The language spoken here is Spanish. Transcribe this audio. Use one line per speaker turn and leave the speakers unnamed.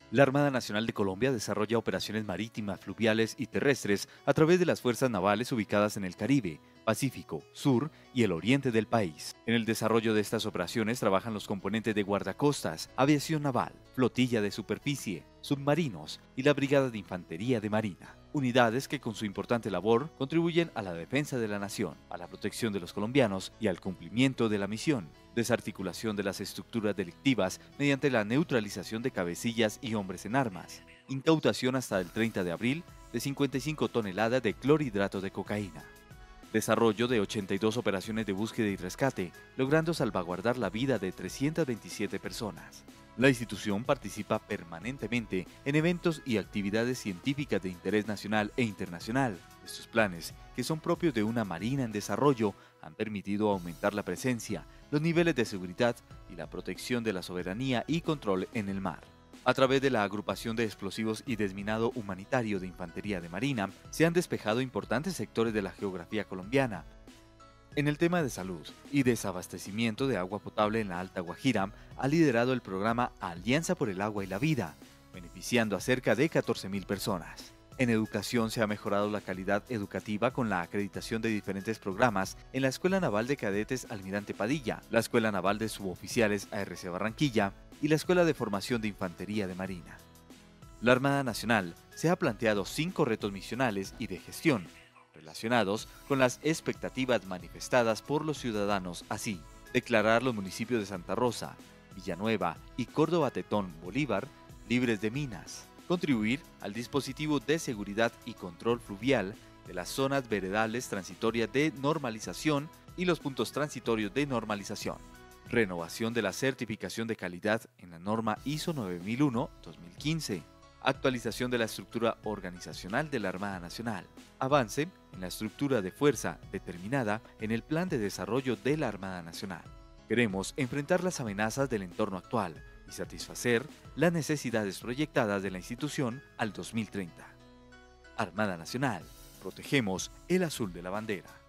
La Armada Nacional de Colombia desarrolla operaciones marítimas, fluviales y terrestres a través de las fuerzas navales ubicadas en el Caribe, Pacífico, Sur y el oriente del país. En el desarrollo de estas operaciones trabajan los componentes de guardacostas, aviación naval, flotilla de superficie, submarinos y la Brigada de Infantería de Marina. Unidades que con su importante labor contribuyen a la defensa de la nación, a la protección de los colombianos y al cumplimiento de la misión. Desarticulación de las estructuras delictivas mediante la neutralización de cabecillas y hombres en armas. Incautación hasta el 30 de abril de 55 toneladas de clorhidrato de cocaína. Desarrollo de 82 operaciones de búsqueda y rescate, logrando salvaguardar la vida de 327 personas. La institución participa permanentemente en eventos y actividades científicas de interés nacional e internacional. Estos planes, que son propios de una marina en desarrollo, han permitido aumentar la presencia, los niveles de seguridad y la protección de la soberanía y control en el mar. A través de la agrupación de explosivos y desminado humanitario de Infantería de Marina, se han despejado importantes sectores de la geografía colombiana. En el tema de salud y desabastecimiento de agua potable en la Alta Guajira, ha liderado el programa Alianza por el Agua y la Vida, beneficiando a cerca de 14.000 personas. En educación se ha mejorado la calidad educativa con la acreditación de diferentes programas en la Escuela Naval de Cadetes Almirante Padilla, la Escuela Naval de Suboficiales ARC Barranquilla y la Escuela de Formación de Infantería de Marina. La Armada Nacional se ha planteado 5 retos misionales y de gestión relacionados con las expectativas manifestadas por los ciudadanos, así, declarar los municipios de Santa Rosa, Villanueva y Córdoba Tetón Bolívar libres de minas, contribuir al dispositivo de seguridad y control fluvial de las zonas veredales transitorias de normalización y los puntos transitorios de normalización, renovación de la certificación de calidad en la norma ISO 9001-2015, actualización de la estructura organizacional de la Armada Nacional, avance en la estructura de fuerza determinada en el Plan de Desarrollo de la Armada Nacional. Queremos enfrentar las amenazas del entorno actual y satisfacer las necesidades proyectadas de la institución al 2030. Armada Nacional, protegemos el azul de la bandera.